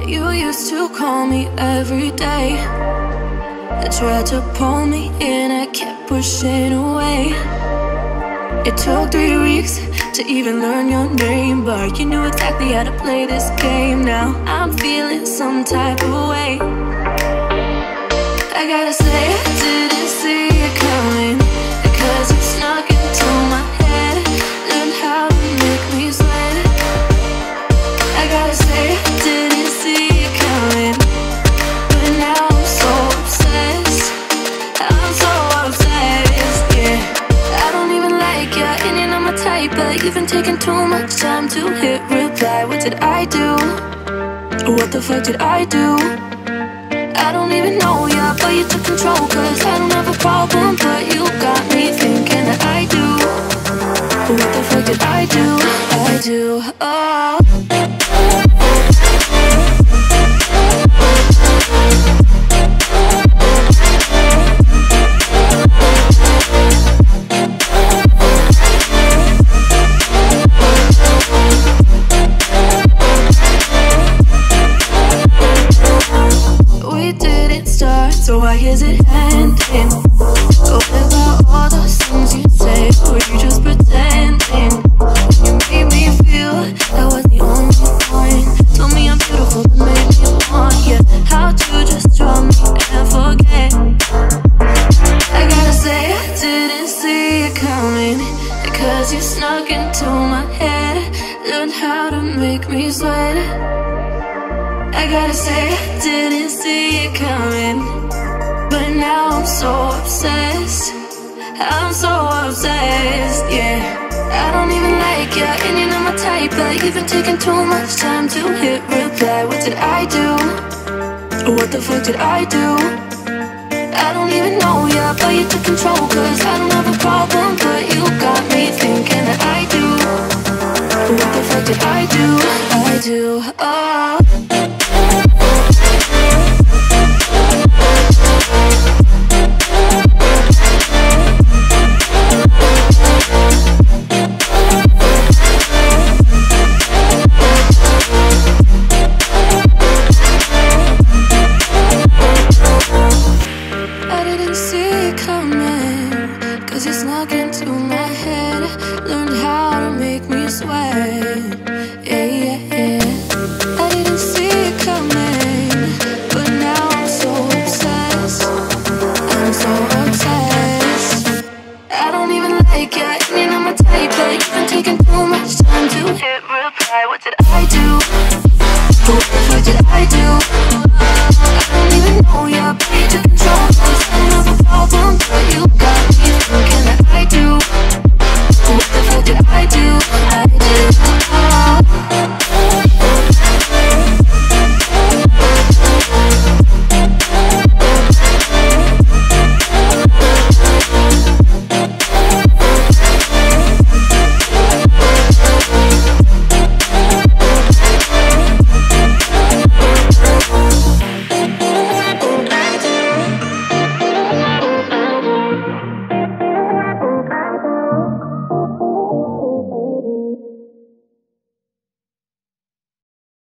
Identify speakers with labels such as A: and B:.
A: You used to call me every day. I tried to pull me in, I kept pushing away. It took 3 weeks to even learn your name, but you knew exactly how to play this game. Now I'm feeling some type of way. I gotta say I didn't see it coming, because you snuck into my head, learned how to make me sweat. I gotta say I didn't see it coming, but now I'm so obsessed. I'm so obsessed, yeah. I don't even like you, and you're not my type, but you've been taking too much time to hit reply. What did I do? What the fuck did I do? I don't even know ya, but you took control, cause I don't have a problem, but you got me thinking that I do. What the fuck did I do? I do, oh. So why is it ending? What about all those things you say? Were you just pretending? You made me feel I was the only one. Told me I'm beautiful, but made me want you. How'd you just draw me and forget? I gotta say I didn't see it coming, because you snuck into my head, learned how to make me sweat. I gotta say I didn't see it coming, but now I'm so obsessed. I'm so obsessed, yeah. I don't even like you, and you're not my type, but you've been taking too much time to hit reply. What did I do? What the fuck did I do? I don't even know ya, but you took control, cause I don't have a problem, but you got me thinking that I do. What the fuck did I do? I do, oh.